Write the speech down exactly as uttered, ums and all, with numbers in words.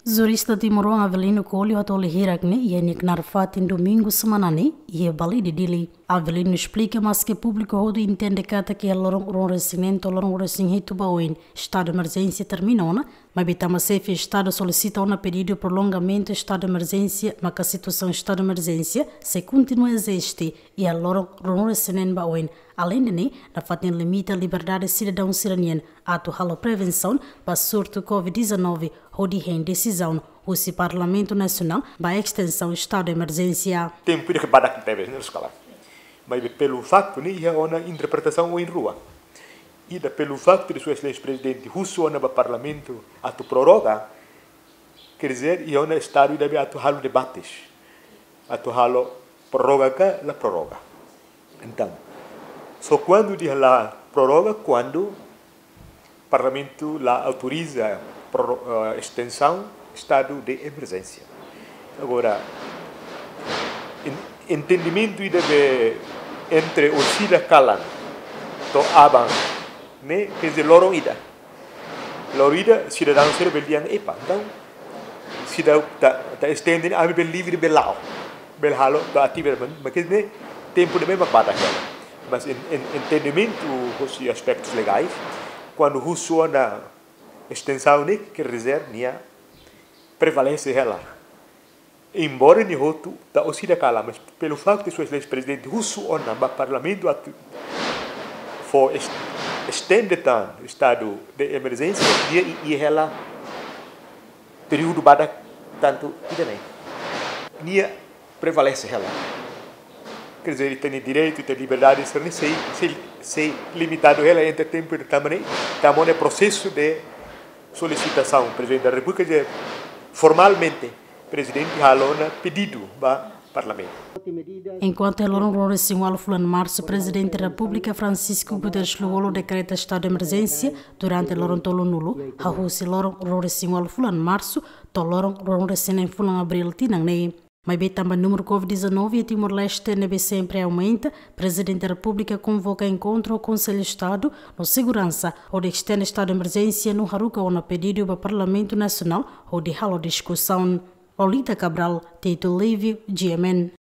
Zurista Timorong Avelino Colho atole Hirakne e Enik Narfat em domingo semanane e é bali de dili. Avelino explica mas que público rodo entende que que lorong ron resinento lorong resin hitu baoin estado de emergência terminona, mas bitama sefe estado solicita um pedido de prolongamento estado de emergência, mas a situação estado de emergência se continua a existir e a lorong ron resinen baoin. Além de nem, na fatem limita a liberdade cidadão siraniano ato halo prevenção para surto covid dezenove rodi em decisão o se Parlamento Nacional para extensão estado de emergência. Tempo que badak teve na escola. Mas pelo facto nem é uma interpretação em rua. E da pelo facto de sua excelência presidente russo na Parlamento ato prorroga, quer dizer, é um estado de ato halo debates. Ato halo prorroga la prorroga. Então, só quando diz lá prorroga quando o Parlamento lá autoriza a extensão estado de emergência. Agora, entendimento deve entre o Sida Kalan to Aban, né? Quer dizer, lorong ida. Lorong ida, cidadão ser beliang epa. Então, cidadão tá estendendo a bel livre belau, bel halo da atividade, mas quer dizer, tempo de mesma bata aquela. Mas em, em, entendimento os aspectos legais, quando russo na extensão né, quer dizer, nia prevalece ela. Embora ni hotu da osida kala, mas pelo facto de sua excelência presidente russo na parlamento for estende tan estado de emergência dia e ela período bada tanto tidak nem. Nia prevalece ela. Quer dizer, ele tem direito, tem liberdade, se se se limitado ela entre tempo e também, também é processo de solicitação. O presidente da República diz, formalmente, o presidente Halona pedido para o Parlamento. Enquanto ele não recebeu o fulano março, o presidente da República Francisco Guterres Luolo decreta estado de emergência durante o loron nulo. A Rússia não recebeu o fulano março, to loron não recebeu o fulano abril tinang nei. Mas bem também o número covid dezenove e Timor-Leste nebe sempre aumenta. O presidente da República convoca encontro ao Conselho de Estado no segurança onde extende estado de emergência no Haruka ou no pedido para o Parlamento Nacional ou de halo discussão. Olita Cabral, Tito Livio, G M N.